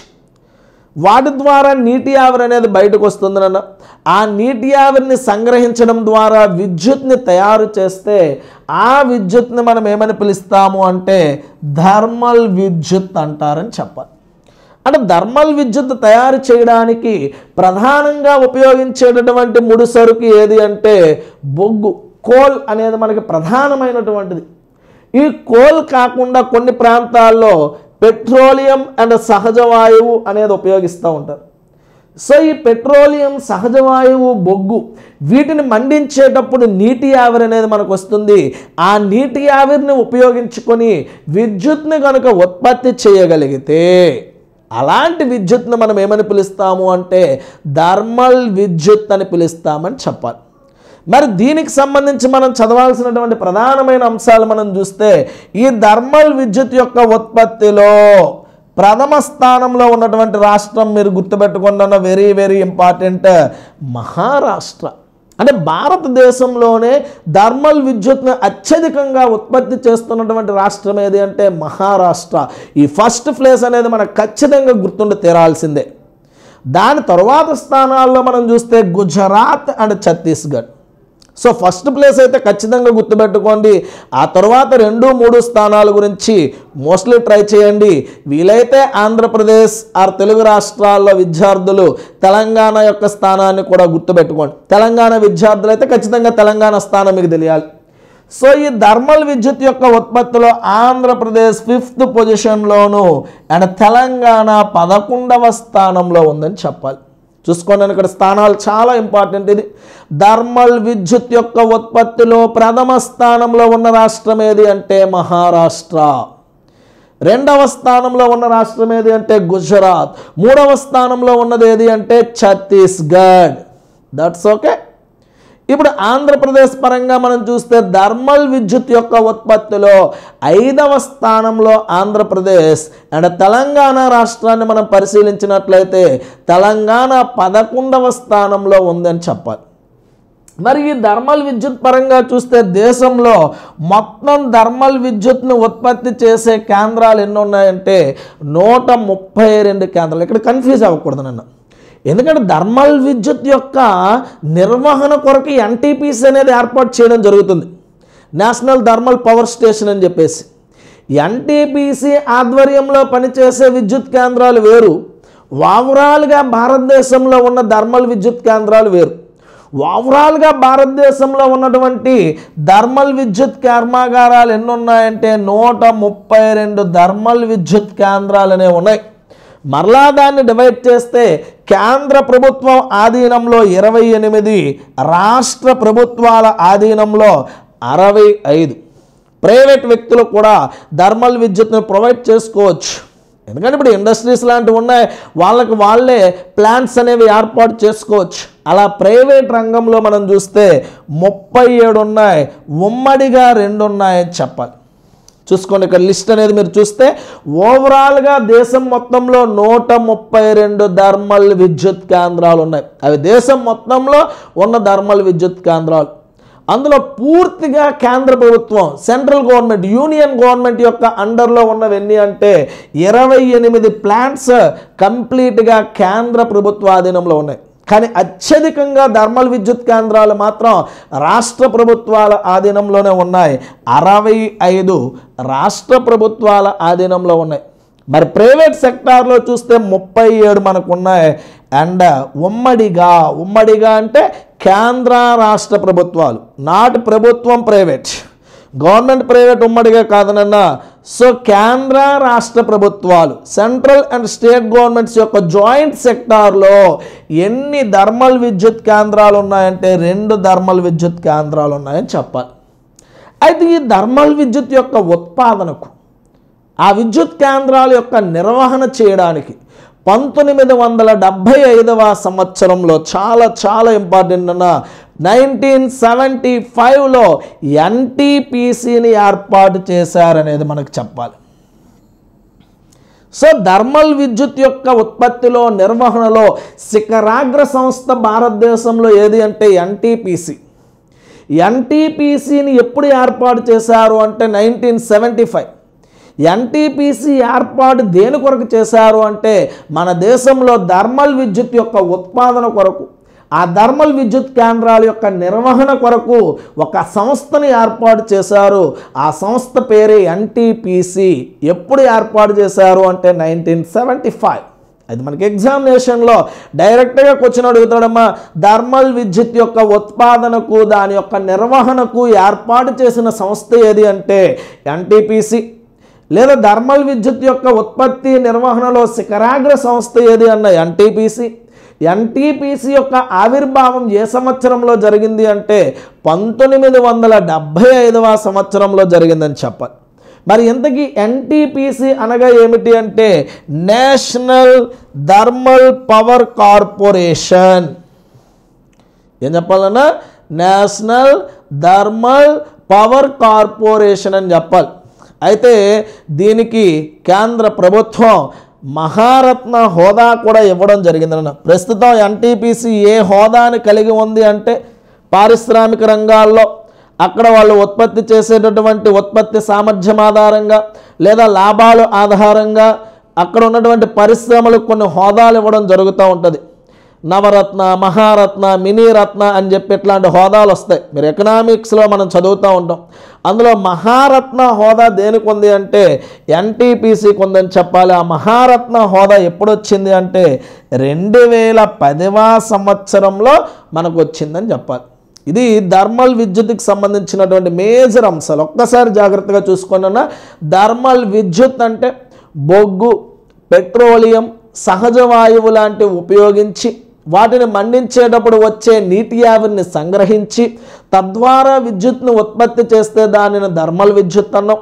వాటి ద్వారా నీటి ఆవిరి అనేది బయటకు వస్తుందన్న ఆ నీటి ఆవిరిని సంగ్రహించడం ద్వారా విద్యుత్ని తయారు చేస్తే ఆ విద్యుత్ని మనం ఏమని పిలుస్తాము అంటే థర్మల్ విద్యుత్ అంటారని చెప్పాలి. అంటే థర్మల్ విద్యుత్ తయారు చేయడానికి ప్రధానంగా ఉపయోగించేటటువంటి ముడి సరుకు ఏది అంటే బొగ్గు, కోల్ అనేది మనకి ప్రధానమైనటువంటిది. ఈ కోల్ కాకుండా కొన్ని ప్రాంతాల్లో పెట్రోలియం అండ్ సహజ వాయువు అనేది ఉపయోగిస్తూ ఉంటారు. సో ఈ పెట్రోలియం, సహజ వాయువు, బొగ్గు వీటిని మండించేటప్పుడు నీటి ఆవిరి అనేది మనకు వస్తుంది. ఆ నీటి ఆవిరిని ఉపయోగించుకొని విద్యుత్ని కనుక ఉత్పత్తి చేయగలిగితే అలాంటి విద్యుత్ని మనం ఏమని పిలుస్తాము అంటే థర్మల్ విద్యుత్ అని పిలుస్తామని చెప్పాలి. మరి దీనికి సంబంధించి మనం చదవాల్సినటువంటి ప్రధానమైన అంశాలు మనం చూస్తే ఈ థర్మల్ విద్యుత్ యొక్క ఉత్పత్తిలో ప్రథమ స్థానంలో ఉన్నటువంటి రాష్ట్రం మీరు గుర్తుపెట్టుకున్న వెరీ వెరీ ఇంపార్టెంట్ మహారాష్ట్ర. అంటే భారతదేశంలోనే థర్మల్ విద్యుత్ను అత్యధికంగా ఉత్పత్తి చేస్తున్నటువంటి రాష్ట్రం ఏది అంటే మహారాష్ట్ర. ఈ ఫస్ట్ ప్లేస్ అనేది మనకు ఖచ్చితంగా గుర్తుండి తీరాల్సిందే. దాని తరువాత స్థానాల్లో మనం చూస్తే Gujarat and Chhattisgarh. So first place అయితే ఖచ్చితంగా గుర్తుపెట్టుకోండి. ఆ తర్వాత రెండు మూడు స్థానాల గురించి మోస్ట్లీ ట్రై చేయండి. వీలైతే ఆంధ్రప్రదేశ్ ఆర్ తెలుగు రాష్ట్రాల్లో విద్యార్థులు తెలంగాణ యొక్క స్థానాన్ని కూడా గుర్తుపెట్టుకోండి. తెలంగాణ విద్యార్థులు అయితే ఖచ్చితంగా తెలంగాణ స్థానం మీకు తెలియాలి. సో ఈ థర్మల్ విద్యుత్ యొక్క ఉత్పత్తిలో ఆంధ్రప్రదేశ్ ఫిఫ్త్ పొజిషన్లోను అండ్ తెలంగాణ పదకొండవ స్థానంలో ఉందని చెప్పాలి. చూసుకోండి, ఇక్కడ స్థానాలు చాలా ఇంపార్టెంట్. ఇది థర్మల్ విద్యుత్ యొక్క ఉత్పత్తిలో ప్రథమ స్థానంలో ఉన్న రాష్ట్రం ఏది అంటే మహారాష్ట్ర. రెండవ స్థానంలో ఉన్న రాష్ట్రం ఏది అంటే గుజరాత్. మూడవ స్థానంలో ఉన్నది ఏది అంటే ఛత్తీస్గఢ్. That's okay. ఇప్పుడు ఆంధ్రప్రదేశ్ పరంగా మనం చూస్తే థర్మల్ విద్యుత్ యొక్క ఉత్పత్తిలో ఐదవ స్థానంలో ఆంధ్రప్రదేశ్ అండ్ తెలంగాణ రాష్ట్రాన్ని మనం పరిశీలించినట్లయితే తెలంగాణ పదకొండవ స్థానంలో ఉందని చెప్పాలి. మరి ఈ థర్మల్ విద్యుత్ పరంగా చూస్తే దేశంలో మొత్తం థర్మల్ విద్యుత్ను ఉత్పత్తి చేసే కేంద్రాలు ఎన్ని ఉన్నాయంటే నూట ముప్పై రెండు కేంద్రాలు. ఇక్కడ కన్ఫ్యూజ్ అవ్వకూడదు నన్ను, ఎందుకంటే థర్మల్ విద్యుత్ యొక్క నిర్వహణ కొరకు ఎన్టీపీసీ అనేది ఏర్పాటు చేయడం జరుగుతుంది, నేషనల్ థర్మల్ పవర్ స్టేషన్ అని చెప్పేసి. ఎన్టీపీసీ ఆధ్వర్యంలో పనిచేసే విద్యుత్ కేంద్రాలు వేరు, ఓవరాల్గా భారతదేశంలో ఉన్న థర్మల్ విద్యుత్ కేంద్రాలు వేరు. ఓవరాల్గా భారతదేశంలో ఉన్నటువంటి థర్మల్ విద్యుత్ కర్మాగారాలు ఎన్ని ఉన్నాయంటే నూట ముప్పై రెండు థర్మల్ విద్యుత్ కేంద్రాలు అనేవి ఉన్నాయి. మరలా దాన్ని డివైడ్ చేస్తే కేంద్ర ప్రభుత్వం ఆధీనంలో ఇరవై ఎనిమిది, రాష్ట్ర ప్రభుత్వాల ఆధీనంలో అరవై ఐదు. ప్రైవేట్ వ్యక్తులు కూడా థర్మల్ విద్యుత్ని ప్రొవైడ్ చేసుకోవచ్చు. ఎందుకంటే ఇప్పుడు ఇండస్ట్రీస్ లాంటివి ఉన్నాయి, వాళ్ళకి వాళ్ళే ప్లాంట్స్ అనేవి ఏర్పాటు చేసుకోవచ్చు. అలా ప్రైవేట్ రంగంలో మనం చూస్తే ముప్పై ఏడు ఉన్నాయి, ఉమ్మడిగా రెండు ఉన్నాయని చెప్పాలి. చూసుకోండి, ఇక్కడ లిస్ట్ అనేది మీరు చూస్తే ఓవరాల్గా దేశం మొత్తంలో నూట ముప్పై రెండు థర్మల్ విద్యుత్ కేంద్రాలు ఉన్నాయి. అవి దేశం మొత్తంలో ఉన్న థర్మల్ విద్యుత్ కేంద్రాలు. అందులో పూర్తిగా కేంద్ర ప్రభుత్వం, సెంట్రల్ గవర్నమెంట్, యూనియన్ గవర్నమెంట్ యొక్క అండర్లో ఉన్నవన్నీ అంటే ఇరవై ఎనిమిది ప్లాంట్స్ కంప్లీట్గా కేంద్ర ప్రభుత్వ ఆధీనంలో ఉన్నాయి. కానీ అత్యధికంగా థర్మల్ విద్యుత్ కేంద్రాలు మాత్రం రాష్ట్ర ప్రభుత్వాల ఆధీనంలోనే ఉన్నాయి. అరవై ఐదు రాష్ట్ర ప్రభుత్వాల ఆధీనంలో ఉన్నాయి. మరి ప్రైవేట్ సెక్టార్లో చూస్తే ముప్పై ఏడు మనకు ఉన్నాయి. అండ్ ఉమ్మడిగా ఉమ్మడిగా అంటే కేంద్ర రాష్ట్ర ప్రభుత్వాలు, నాట్ ప్రభుత్వం ప్రైవేట్, గవర్నమెంట్ ప్రైవేట్ ఉమ్మడిగా కాదనన్నా. సో కేంద్ర రాష్ట్ర ప్రభుత్వాలు, సెంట్రల్ అండ్ స్టేట్ గవర్నమెంట్స్ యొక్క జాయింట్ సెక్టార్లో ఎన్ని థర్మల్ విద్యుత్ కేంద్రాలు ఉన్నాయంటే రెండు థర్మల్ విద్యుత్ కేంద్రాలు ఉన్నాయని చెప్పాలి. అయితే ఈ థర్మల్ విద్యుత్ యొక్క ఉత్పాదనకు, ఆ విద్యుత్ కేంద్రాల యొక్క నిర్వహణ చేయడానికి పంతొమ్మిది వందల డెబ్భై ఐదవ సంవత్సరంలో చాలా చాలా ఇంపార్టెంట్ అన్న నైన్టీన్ సెవెంటీ ఫైవ్లో ఎన్టీపీసీని ఏర్పాటు చేశారనేది మనకు చెప్పాలి. సో థర్మల్ విద్యుత్ యొక్క ఉత్పత్తిలో, నిర్వహణలో శిఖరాగ్ర సంస్థ భారతదేశంలో ఏది అంటే ఎన్టీపీసీ. ఎన్టీపీసీని ఎప్పుడు ఏర్పాటు చేశారు అంటే నైన్టీన్ సెవెంటీ ఫైవ్. ఎన్టీపీసీ ఏర్పాటు దేని కొరకు చేశారు అంటే మన దేశంలో థర్మల్ విద్యుత్ యొక్క ఉత్పాదన కొరకు, ఆ థర్మల్ విద్యుత్ కేంద్రాల యొక్క నిర్వహణ కొరకు ఒక సంస్థని ఏర్పాటు చేశారు. ఆ సంస్థ పేరే ఎన్టీపీసీ. ఎప్పుడు ఏర్పాటు చేశారు అంటే నైన్టీన్ సెవెంటీ ఫైవ్. అది మనకి ఎగ్జామినేషన్లో డైరెక్ట్గా క్వశ్చన్ అడుగుతాడమ్మా. థర్మల్ విద్యుత్ యొక్క ఉత్పాదనకు, దాని యొక్క నిర్వహణకు ఏర్పాటు చేసిన సంస్థ ఏది అంటే ఎన్టీపీసీ. లేదా థర్మల్ విద్యుత్ యొక్క ఉత్పత్తి నిర్వహణలో శిఖరాగ్ర సంస్థ ఏది అన్న ఎన్టీపీసీ. ఎన్టీపీసీ యొక్క ఆవిర్భావం ఏ సంవత్సరంలో జరిగింది అంటే పంతొమ్మిది వందల డెబ్భై ఐదవ సంవత్సరంలో జరిగిందని చెప్పాలి. మరి ఇంతకీ ఎన్టీపీసీ అనగా ఏమిటి అంటే నేషనల్ థర్మల్ పవర్ కార్పొరేషన్. ఏం చెప్పాలన్నా? నేషనల్ థర్మల్ పవర్ కార్పొరేషన్ అని చెప్పాలి. అయితే దీనికి కేంద్ర ప్రభుత్వం మహారత్న హోదా కూడా ఇవ్వడం జరిగిందన్న. ప్రస్తుతం ఎన్టీపీసీ ఏ హోదాని కలిగి ఉంది అంటే పారిశ్రామిక రంగాల్లో అక్కడ వాళ్ళు ఉత్పత్తి చేసేటటువంటి ఉత్పత్తి సామర్థ్యం ఆధారంగా లేదా లాభాల ఆధారంగా అక్కడ ఉన్నటువంటి పరిశ్రమలకు కొన్ని హోదాలు ఇవ్వడం జరుగుతూ ఉంటుంది. నవరత్న, మహారత్న, మినీ రత్న అని చెప్పి ఇట్లాంటి హోదాలు వస్తాయి. మీరు ఎకనామిక్స్లో మనం చదువుతూ ఉంటాం. అందులో మహారత్న హోదా దేనికి ఉంది అంటే ఎన్టీపీసీకి ఉందని చెప్పాలి. ఆ మహారత్న హోదా ఎప్పుడు వచ్చింది అంటే రెండు వేల పదవ సంవత్సరంలో మనకు వచ్చిందని చెప్పాలి. ఇది థర్మల్ విద్యుత్కి సంబంధించినటువంటి మేజర్ అంశాలు. ఒక్కసారి జాగ్రత్తగా చూసుకున్నా, థర్మల్ విద్యుత్ అంటే బొగ్గు, పెట్రోలియం, సహజ వాయువు లాంటివి ఉపయోగించి వాటిని మండించేటప్పుడు వచ్చే నీటి ఆవిరిని సంగ్రహించి తద్వారా విద్యుత్ను ఉత్పత్తి చేస్తే దానిని థర్మల్ విద్యుత్ అన్నాం.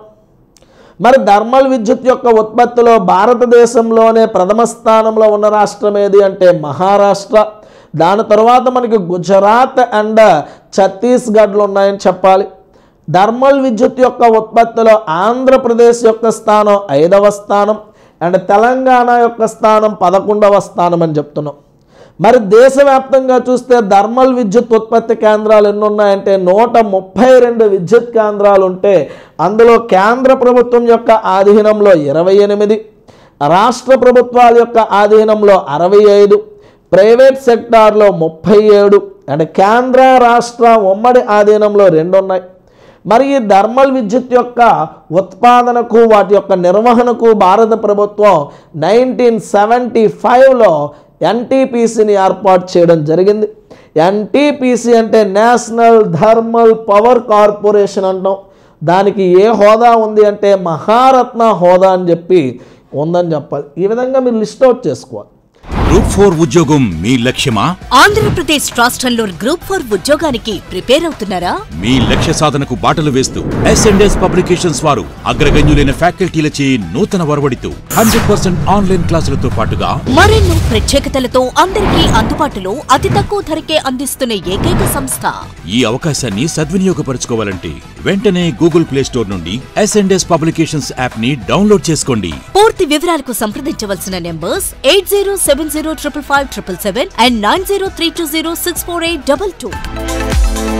మరి థర్మల్ విద్యుత్ యొక్క ఉత్పత్తిలో భారతదేశంలోనే ప్రథమ స్థానంలో ఉన్న రాష్ట్రం ఏది అంటే మహారాష్ట్ర. దాని తర్వాత మనకి గుజరాత్ అండ్ ఛత్తీస్గఢ్లు ఉన్నాయని చెప్పాలి. థర్మల్ విద్యుత్ యొక్క ఉత్పత్తిలో ఆంధ్రప్రదేశ్ యొక్క స్థానం ఐదవ స్థానం అండ్ తెలంగాణ యొక్క స్థానం పదకొండవ స్థానం అని చెప్తున్నాం. మరి దేశవ్యాప్తంగా చూస్తే థర్మల్ విద్యుత్ ఉత్పత్తి కేంద్రాలు ఎన్ని ఉన్నాయంటే నూట ముప్పై రెండు విద్యుత్ కేంద్రాలు ఉంటే అందులో కేంద్ర ప్రభుత్వం యొక్క ఆధీనంలో ఇరవై ఎనిమిది, రాష్ట్ర ప్రభుత్వాల యొక్క ఆధీనంలో అరవై ఐదు, ప్రైవేట్ సెక్టార్లో ముప్పై ఏడు అండ్ కేంద్ర రాష్ట్ర ఉమ్మడి ఆధీనంలో రెండు ఉన్నాయి. మరి ఈ థర్మల్ విద్యుత్ యొక్క ఉత్పాదనకు, వాటి యొక్క నిర్వహణకు భారత ప్రభుత్వం నైన్టీన్ సెవెంటీ ఫైవ్లో ఎన్టీపీసీని ఏర్పాటు చేయడం జరిగింది. ఎన్టీపీసీ అంటే నేషనల్ థర్మల్ పవర్ కార్పొరేషన్ అంటాం. దానికి ఏ హోదా ఉంది అంటే మహారత్న హోదా అని చెప్పి ఉందని చెప్పాలి. ఈ విధంగా మీరు లిస్ట్ అవుట్ చేసుకోవాలి. గ్రూప్ ఫోర్ ఉద్యోగం మీ లక్ష్యమా? ఆంధ్రప్రదేశ్ రాష్ట్రంలో గ్రూప్ ఫోర్ ఉద్యోగానికి ప్రిపేర్ అవుతున్నారా? మీ లక్ష్య సాధనకు బాటలు వేస్తూ ఎస్ అండ్ ఎస్ పబ్లికేషన్స్ వారు అగ్రగణ్యులైన ఫ్యాకల్టీలచే నూతన వరవడితో హండ్రెడ్ పర్సెంట్ ఆన్లైన్ క్లాసులతో పాటుగా మరెన్నో ప్రత్యేకతలతో అందరికీ అందుబాటులో అతి తక్కువ ధరకే అందిస్తున్న ఏకైక సంస్థ. ఈ అవకాశాన్ని సద్వినియోగపరచుకోవాలంటే వెంటనే గూగుల్ ప్లే స్టోర్ నుండి S and S publications app ని డౌన్లోడ్ చేసుకోండి. పూర్తి వివరాలకు సంప్రదించవలసిన numbers eight zero seven zero triple five triple seven and nine zero three two zero six four eight double two.